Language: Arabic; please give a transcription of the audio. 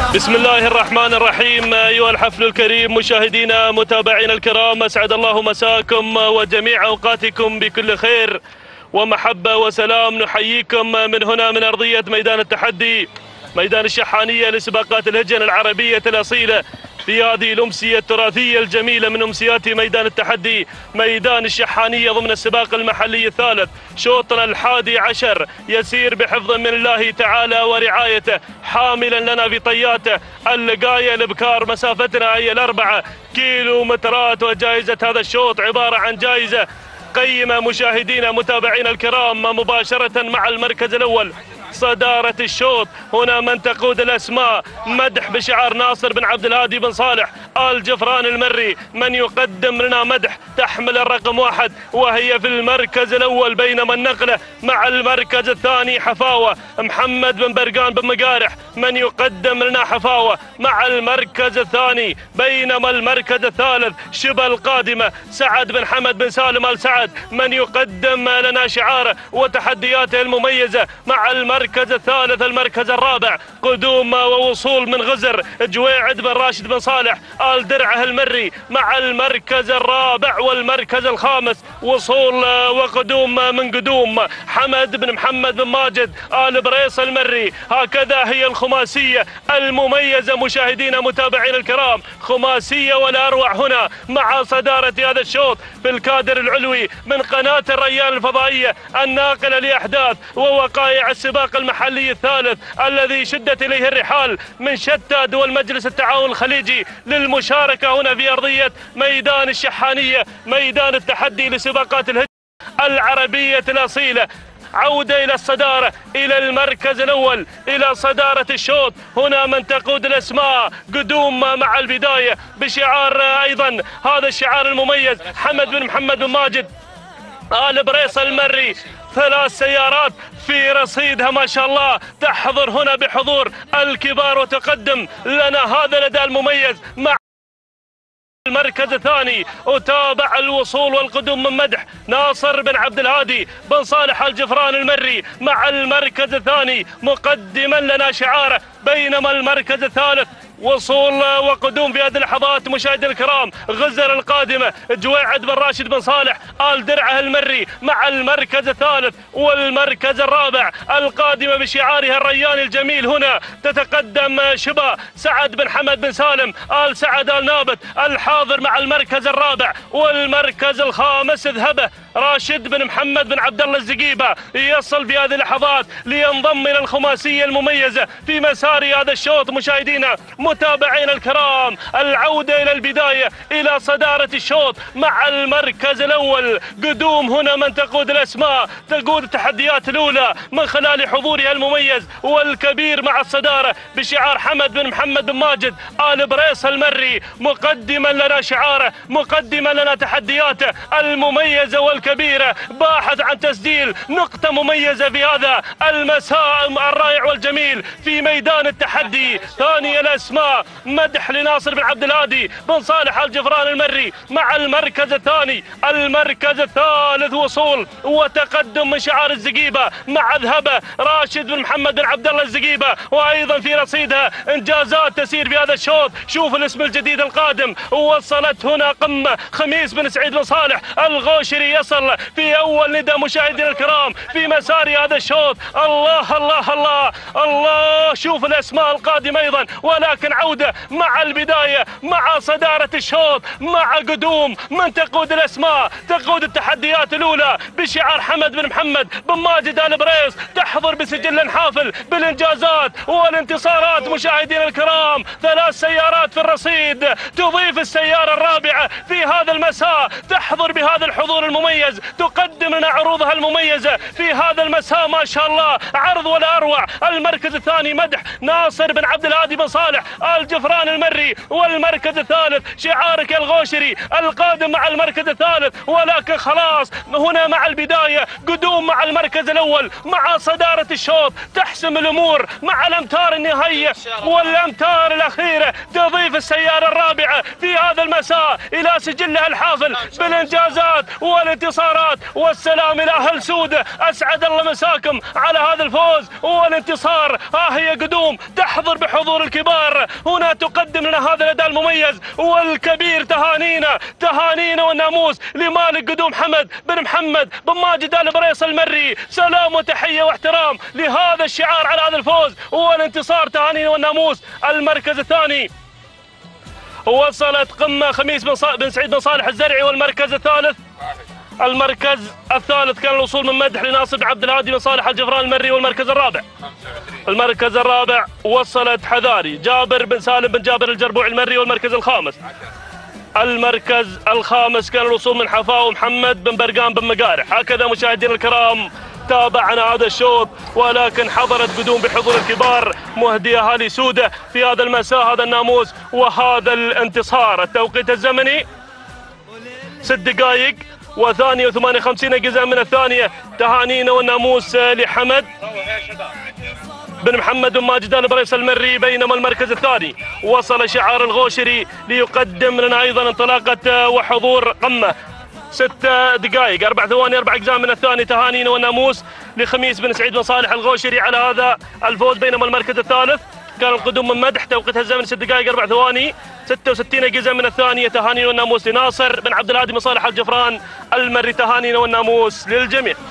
بسم الله الرحمن الرحيم. أيها الحفل الكريم، مشاهدينا متابعينا الكرام، أسعد الله مساكم وجميع أوقاتكم بكل خير ومحبة وسلام. نحييكم من هنا من أرضية ميدان التحدي، ميدان الشحانية لسباقات الهجن العربية الأصيلة، في هذه الأمسية التراثية الجميلة من أمسيات ميدان التحدي، ميدان الشحانية ضمن السباق المحلي الثالث. شوطنا 11 يسير بحفظ من الله تعالى ورعايته، حاملا لنا في طياته اللقاية الابكار. مسافتنا هي 4 كيلومترات، وجائزة هذا الشوط عبارة عن جائزة قيمة. مشاهدينا متابعينا الكرام، مباشرة مع المركز الأول صدارة الشوط هنا من تقود الأسماء، مدح بشعار ناصر بن عبد الهادي بن صالح آل جفران المري، من يقدم لنا مدح تحمل الرقم 1 وهي في المركز الأول، بينما النقلة مع المركز الثاني حفاوة محمد بن برقان بن مقارح، من يقدم لنا حفاوة مع المركز الثاني، بينما المركز الثالث شبه القادمة سعد بن حمد بن سالم آل سعد، من يقدم لنا شعاره وتحدياته المميزة مع المركز الثالث. المركز الرابع قدوم ووصول من غزر جويعد بن راشد بن صالح آل درعه المري مع المركز الرابع. والمركز الخامس وصول وقدوم من قدوم حمد بن محمد بن ماجد آل بريص المري. هكذا هي الخماسية المميزة مشاهدينا متابعين الكرام، خماسية ولا أروع هنا مع صدارة هذا الشوط في الكادر العلوي من قناة الريان الفضائية الناقلة لأحداث ووقائع السباق المحلي الثالث، الذي شدت إليه الرحال من شتى دول مجلس التعاون الخليجي للمشاركة هنا في أرضية ميدان الشحانية، ميدان التحدي لسباقات الهجن العربية الأصيلة. عودة إلى الصدارة، إلى المركز الأول، إلى صدارة الشوط. هنا من تقود الأسماء قدوم مع البداية بشعار أيضا هذا الشعار المميز حمد بن محمد بن ماجد آل بريص المري. 3 سيارات في رصيدها ما شاء الله، تحضر هنا بحضور الكبار وتقدم لنا هذا الأداء المميز مع المركز الثاني. وتابع الوصول والقدوم من مدح ناصر بن عبد الهادي بن صالح آل جفران المري مع المركز الثاني مقدما لنا شعاره، بينما المركز الثالث وصول وقدوم في هذه اللحظات مشاهدينا الكرام غزر القادمة جويعد بن راشد بن صالح آل درعه المري مع المركز الثالث. والمركز الرابع القادمة بشعارها الريان الجميل، هنا تتقدم شبا سعد بن حمد بن سالم آل سعد آل نابت الحاضر مع المركز الرابع. والمركز الخامس ذهبه راشد بن محمد بن عبد الله الزقيبة، يصل في هذه اللحظات لينضم إلى الخماسية المميزة في مسار هذا الشوط. مشاهدينا متابعين الكرام، العودة إلى البداية، إلى صدارة الشوط مع المركز الأول قدوم. هنا من تقود الأسماء، تقود التحديات الأولى من خلال حضورها المميز والكبير مع الصدارة بشعار حمد بن محمد بن ماجد آل بريص المري، مقدما لنا شعاره، مقدما لنا تحدياته المميزة والكبيرة، باحث عن تسجيل نقطة مميزة في هذا المساء الرائع والجميل في ميدان التحدي. ثاني الأسماء مدح لناصر بن عبد الهادي بن صالح آل جفران المري مع المركز الثاني. المركز الثالث وصول وتقدم من شعار الزقيبة مع ذهبه راشد بن محمد بن عبد الله الزقيبة، وأيضا في رصيدها إنجازات تسير في هذا الشوط. شوف الاسم الجديد القادم، وصلت هنا قمة خميس بن سعيد بن صالح الغوشري، يصل في أول نداء مشاهدينا الكرام في مسار هذا الشوط. الله الله الله الله، شوف الأسماء القادمة أيضا، ولكن عودة مع البداية مع صدارة الشوط مع قدوم من تقود الأسماء، تقود التحديات الأولى بشعار حمد بن محمد بن ماجد آل بريص، تحضر بسجل حافل بالإنجازات والانتصارات. مشاهدينا الكرام 3 سيارات في الرصيد، تضيف السيارة الرابعة في هذا المساء، تحضر بهذا الحضور المميز، تقدم لنا عروضها المميزة في هذا المساء ما شاء الله، عرض ولا أروع. المركز الثاني مدح ناصر بن عبد الهادي بن صالح الجفران المري والمركز الثالث شعارك الغوشري القادم مع المركز الثالث، ولكن خلاص هنا مع البداية قدوم مع المركز الأول مع صدارة الشوط تحسم الأمور مع الأمتار النهائية والأمتار الأخيرة تضيف السيارة الرابعة في هذا المساء إلى سجلها الحافل بالإنجازات والانتصارات. والسلام إلى أهل سودة، أسعد الله مساكم على هذا الفوز والانتصار. هي قدوم تحضر بحضور الكبار، هنا تقدم لنا هذا الأداء المميز والكبير. تهانينا والناموس لمالك قدوم حمد بن محمد بن ماجد آل بريص المري. سلام وتحية واحترام لهذا الشعار على هذا الفوز والانتصار. تهانينا والناموس. المركز الثاني وصلت قمة خميس بن سعيد بن صالح الزرعي، والمركز الثالث كان الوصول من مدح لناصر بن عبد الهادي بن صالح الجفران المري. والمركز الرابع وصلت حذاري جابر بن سالم بن جابر الجربوعي المري. والمركز الخامس كان الوصول من حفاو محمد بن برقان بن مقارح. هكذا مشاهدينا الكرام تابعنا هذا الشوط، ولكن حضرت قدوم بحضور الكبار مهدي اهالي سودة في هذا المساء هذا الناموس وهذا الانتصار. التوقيت الزمني 6 دقائق و58 جزءا من الثانية. تهانينا والناموس لحمد بن محمد بن ماجد آل بريص المري. بينما المركز الثاني وصل شعار الغوشري ليقدم لنا ايضا انطلاقة وحضور قمة 6 دقائق 4 ثواني 4 أجزاء من الثاني. تهانينا والناموس لخميس بن سعيد بن صالح الغوشري على هذا الفوز. بينما المركز الثالث كان القدوم من مدح توقيتها الزمن 6 دقائق 4 ثواني 66 أجزاء من الثانية. تهانينا والناموس لناصر بن عبد الهادي بن صالح الجفران المري. تهانينا والناموس للجميع.